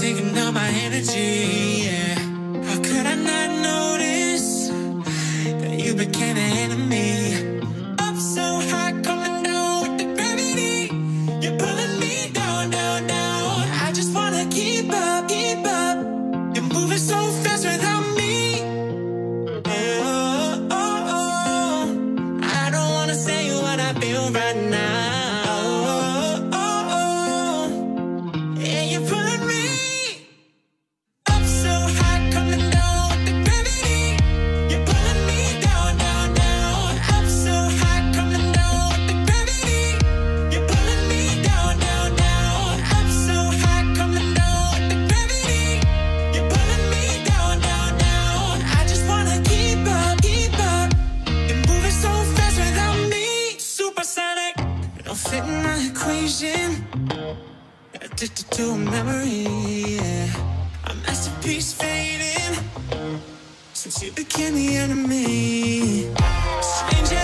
taking all my energy, yeah. How could I not notice that you became an enemy? Up so high, coming down with the gravity. You're pulling me down, down, down. I just wanna keep up, keep up. You're moving so fast without me. Oh, oh, oh. I don't wanna say what I feel right now. Fit in my equation, addicted to a memory, yeah. A masterpiece fading since you became the enemy. Strange